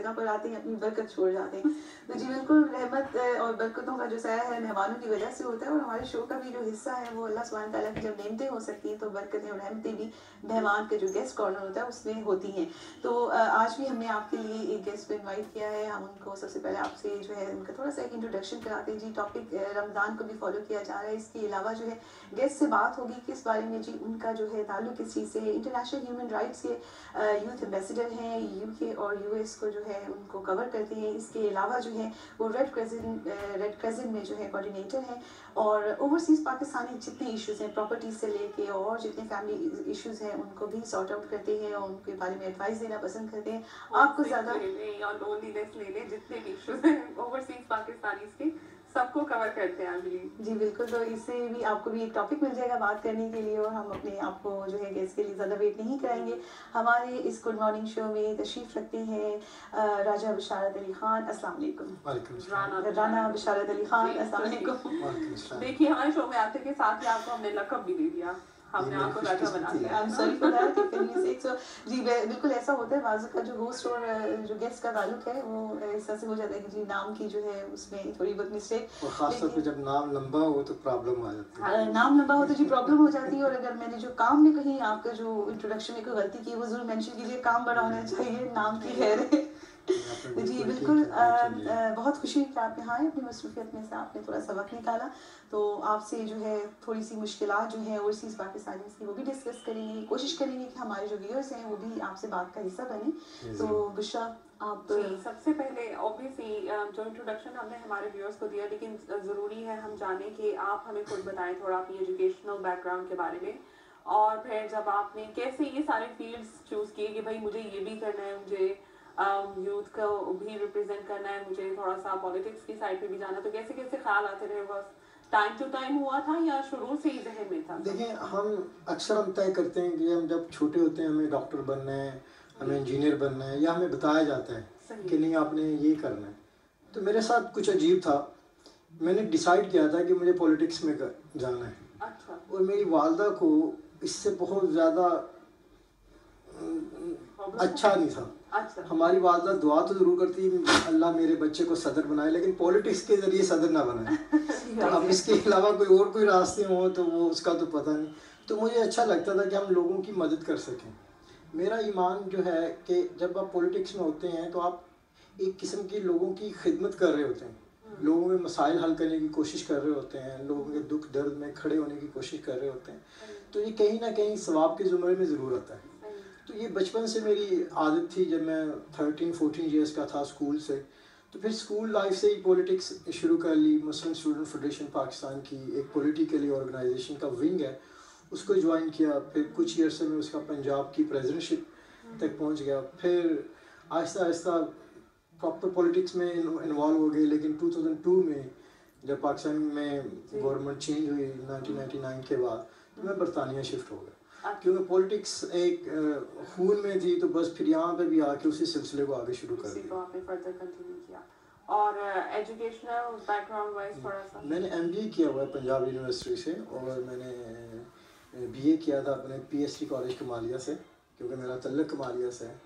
جگہ پر آتے ہیں اپنی برکت چھوڑ جاتے ہیں. تو جی بالکل رحمت اور برکتوں کا جو سایہ ہے مہمانوں کی وجہ سے ہوتا ہے, اور ہمارے شو کا بھی جو حصہ ہے وہ اللہ سبحانہ تعالیٰ کی جب نعمتیں ہو سکتی ہیں تو برکتیں اور رحمتیں بھی مہمان کے جو گیسٹ کارنر ہوتا ہے اس میں ہوتی ہیں. تو آج بھی ہم نے آپ کے لیے ایک گیسٹ کو انوائٹ کیا ہے. ہم ان کو سب سے پہلے آپ سے جو ہے ان کا تھوڑا سا ایک انٹروڈکشن کراتے ہیں. جی ٹاپک رمضان کو بھی فالو کیا جا رہا ہے, اس کے علاوہ جو ہے گیسٹ سے بات ہوگی کس بارے میں, جی ان کا جو ہے تعلق کس چیز سے ہے. انٹرنیشنل ہیومن رائٹس کے یوتھ ایمبیسیڈر ہیں, یو کے اور یو ایس کو جو ہے ان کو کور کرتے ہیں. اس کے علاوہ جو ہے وہ ریڈ کریسنٹ میں جو ہے کوآرڈینیٹر ہیں, اور اوورسیز پاکستانی جتنے ایشوز ہیں پراپرٹیز سے لے کے اور جتنے فیملی ایشوز ہیں ان کو بھی سارٹ آؤٹ کرتے ہیں اور ان کے بارے میں ایڈوائس دینا پسند کرتے ہیں. آپ کو زیادہ جتنے ایشوز ہیں اوورسیز پاکستانیز کے سب کو کور کرتے ہیں. جی بالکل, تو اس سے بھی آپ کو بھی ایک ٹاپک مل جائے گا بات کرنے کے لیے, اور ہم اپنے آپ کو جو ہے گیسٹ کے لیے زیادہ ویٹ نہیں کرائیں گے. ہمارے اس گڈ مارننگ شو میں تشریف رکھتے ہیں راجہ بشارت علی خان. السلام علیکم. رانا بشارت علی خان, السلام علیکم. دیکھیے ہمارے شو میں آتے کے ساتھ ہی آپ کو ہم نے لقب بھی دے دیا, ہم نے آپ کو راجہ بنا دیا. Sorry for that. جی بالکل ایسا ہوتا ہے بعض کا جو ہوسٹ اور جو گیسٹ کا تعلق ہے وہ ایسا سے ہو جاتا ہے کہ جی نام کی جو ہے اس میں تھوڑی بہت مسٹیک, خاص طور پہ جب نام لمبا ہو تو پرابلم آ جاتی ہے. نام لمبا ہو تو جی پرابلم ہو جاتی ہے, اور اگر میں نے جو کام میں کہیں آپ کا جو انٹروڈکشن میں کوئی غلطی کی وہ ضرور مینشن کیجیے. کام بڑا ہونا چاہیے, نام کی خیر ہے. جی بالکل, بہت خوشی ہے کہ آپ یہاں آئے, اپنی مصروفیت میں سے آپ نے تھوڑا سا وقت نکالا. تو آپ سے جو ہے تھوڑی سی مشکلات جو ہیں اوورسیز پاکستانی کی وہ بھی ڈسکس کریں گے. کوشش کریں گے کہ ہمارے جو ویورز ہیں وہ بھی آپ سے بات کا حصہ بنیں. تو بشرا آپ سب سے پہلے اوبویسلی جو انٹروڈکشن ہم نے ہمارے ویورز کو دیا, لیکن ضروری ہے ہم جانیں کہ آپ ہمیں خود بتائیں تھوڑا اپنی ایجوکیشنل بیک گراؤنڈ کے بارے میں, اور پھر جب آپ نے کیسے یہ سارے فیلڈس چوز کیے کہ بھائی مجھے یہ بھی کرنا ہے, مجھے یوتھ کو بھی ریپرزینٹ کرنا ہے, مجھے تھوڑا سا پالیٹکس کی سائڈ پہ بھی جانا, تو کیسے کیسے خیال آتے رہے, بس ٹائم ٹو ٹائم ہوا تھا یا شروع سے ہی ذہن میں تھا؟ دیکھیں ہم اکثر طے کرتے ہیں کہ ہم جب چھوٹے ہوتے ہیں ہمیں ڈاکٹر بننا ہے, ہمیں انجینئر بننا ہے, یا ہمیں بتایا جاتا ہے کہ نہیں آپ نے یہ کرنا ہے. تو میرے ساتھ کچھ عجیب تھا, میں نے ڈیسائیڈ کیا تھا کہ مجھے پولیٹکس میں جانا ہے, اور میری والدہ کو اس سے بہت زیادہ اچھا نہیں تھا. ہماری والدہ دعا تو ضرور کرتی اللہ میرے بچے کو صدر بنائے, لیکن پولیٹکس کے ذریعے صدر نہ بنائے. اب اس کے علاوہ کوئی راستے ہوں تو وہ اس کا تو پتہ نہیں. تو مجھے اچھا لگتا تھا کہ ہم لوگوں کی مدد کر سکیں. میرا ایمان جو ہے کہ جب آپ پولیٹکس میں ہوتے ہیں تو آپ ایک قسم کی لوگوں کی خدمت کر رہے ہوتے ہیں, لوگوں میں مسائل حل کرنے کی کوشش کر رہے ہوتے ہیں, لوگوں کے دکھ درد میں کھڑے ہونے کی کوشش کر رہے ہوتے ہیں. تو یہ کہیں نہ کہیں ثواب کے زمرے میں ضرور آتا ہے. تو یہ بچپن سے میری عادت تھی. جب میں 13-14 ایئرس کا تھا اسکول سے, تو پھر اسکول لائف سے ہی پولیٹکس شروع کر لی. مسلم اسٹوڈنٹ فیڈریشن پاکستان کی ایک پولیٹیکلی آرگنائزیشن کا ونگ ہے, اس کو جوائن کیا. پھر کچھ ایئر سے میں اس کا پنجاب کی پریزیڈنٹشپ تک پہنچ گیا. پھر آہستہ آہستہ پراپر پولیٹکس میں انوالو ہو گئے. لیکن 2002 میں جب پاکستان میں گورنمنٹ چینج ہوئی 1999 کے بعد, تو میں برطانیہ شفٹ ہو گیا, کیونکہ پولیٹکس ایک خون میں تھی. تو بس پھر یہاں پہ بھی آ کے اسی سلسلے کو آگے شروع کر دیا. اور ایجوکیشنل بیک گراؤنڈ وائز تھوڑا سا میں نے ایم بی اے کیا ہوا ہے پنجاب یونیورسٹی سے, اور میں نے بی اے کیا تھا اپنے P S T college Kamalia سے, کیونکہ میرا تعلق کمالیہ سے ہے.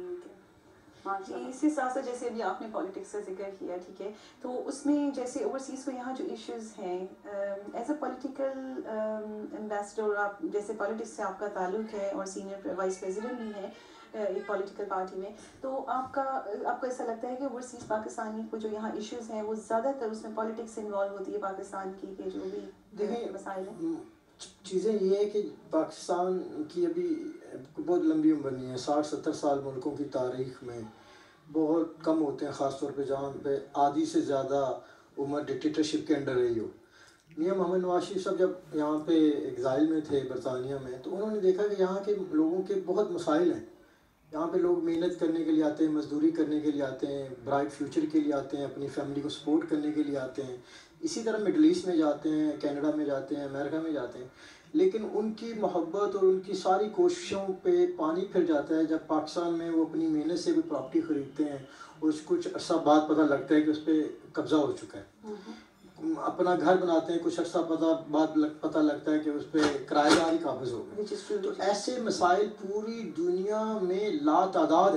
جی اس کے ساتھ ساتھ جیسے ابھی آپ نے پالیٹکس کا ذکر کیا, ٹھیک ہے, تو اس میں جیسے اوورسیز کو یہاں جو ایشوز ہیں ایز اے پولیٹیکل ایمبیسڈر, آپ جیسے پالیٹکس سے آپ کا تعلق ہے اور سینئر وائس پریزیڈنٹ بھی ہے ایک پولیٹیکل پارٹی میں, تو آپ کو ایسا لگتا ہے کہ اوورسیز پاکستانی کو جو یہاں ایشوز ہیں وہ زیادہ تر اس میں پالیٹکس انوالو ہوتی ہے پاکستان کی, کہ جو بھی مسائل ہیں؟ چیزیں یہ ہے کہ پاکستان کی ابھی بہت لمبی عمر نہیں ہے. 60-70 سال ملکوں کی تاریخ میں بہت کم ہوتے ہیں, خاص طور پہ جہاں پہ آدھی سے زیادہ عمر ڈکٹیٹرشپ کے انڈر رہی ہو. میاں محمد نواز شریف صاحب جب یہاں پہ ایگزائل میں تھے برطانیہ میں, تو انہوں نے دیکھا کہ یہاں کے لوگوں کے بہت مسائل ہیں. یہاں پہ لوگ محنت کرنے کے لیے آتے ہیں, مزدوری کرنے کے لیے آتے ہیں, برائٹ فیوچر کے لیے آتے ہیں, اپنی فیملی کو سپورٹ کرنے کے لیے آتے ہیں. اسی طرح مڈل ایسٹ میں جاتے ہیں, کینیڈا میں جاتے ہیں, امریکہ میں جاتے ہیں. لیکن ان کی محبت اور ان کی ساری کوششوں پہ پانی پھر جاتا ہے جب پاکستان میں وہ اپنی محنت سے کوئی پراپرٹی خریدتے ہیں اور کچھ عرصہ بعد پتہ لگتا ہے کہ اس پہ قبضہ ہو چکا ہے. اپنا گھر بناتے ہیں, کچھ عرصہ بعد پتہ لگتا ہے کہ اس پہ کرایہ دار ہی قابض ہو گئے. تو ایسے مسائل پوری دنیا میں لا تعداد ہیں.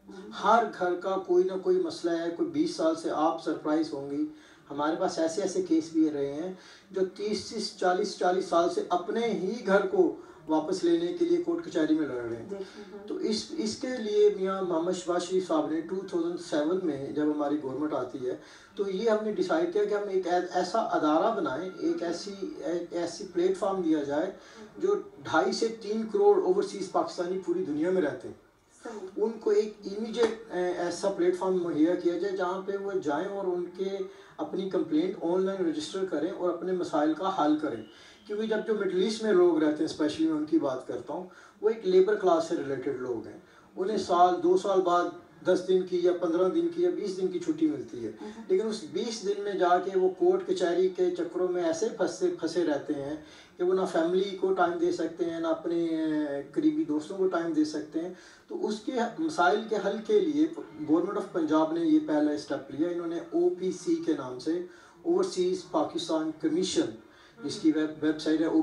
ہر گھر کا کوئی نہ کوئی مسئلہ ہے. کوئی 20 سال سے آپ سرپرائز ہوں گی, ہمارے پاس ایسے ایسے کیس بھی رہے ہیں جو 30-40 سال سے اپنے ہی گھر کو واپس لینے کے لیے کورٹ کچہری میں لڑ رہے ہیں. تو اس کے لیے میاں محمد شہباز شریف صاحب نے 2007 میں جب ہماری گورنمنٹ آتی ہے تو یہ ہم نے ڈیسائیڈ کیا کہ ہم ایک ایسا ادارہ بنائیں, ایک ایسی پلیٹ فارم دیا جائے جو 2.5 سے 3 کروڑ اوورسیز پاکستانی پوری دنیا میں رہتے ہیں, ان کو ایک امیجیٹ ایسا پلیٹ فارم مہیا کیا جائے جہاں پہ وہ جائیں اور ان کے اپنی کمپلینٹ آن لائن رجسٹر کریں اور اپنے مسائل کا حل کریں. کیونکہ جب جو مڈل ایسٹ میں لوگ رہتے ہیں, اسپیشلی میں ان کی بات کرتا ہوں, وہ ایک لیبر کلاس سے ریلیٹڈ لوگ ہیں. انہیں سال 2 سال بعد 10 دن کی یا 15 دن کی یا 20 دن کی چھٹی ملتی ہے, لیکن اس 20 دن میں جا کے وہ کورٹ کچہری کے چکروں میں ایسے پھنسے رہتے ہیں کہ وہ نہ فیملی کو ٹائم دے سکتے ہیں, نہ اپنے قریبی دوستوں کو ٹائم دے سکتے ہیں. تو اس کے مسائل کے حل کے لیے گورنمنٹ آف پنجاب نے یہ پہلا اسٹیپ لیا. انہوں نے OPC کے نام سے, اوورسیز پاکستان کمیشن, جس کی ویب سائٹ ہے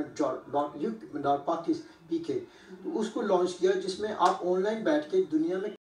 opc.punjab.government.pk, تو اس کو لانچ کیا, جس میں آپ آن لائن بیٹھ کے دنیا میں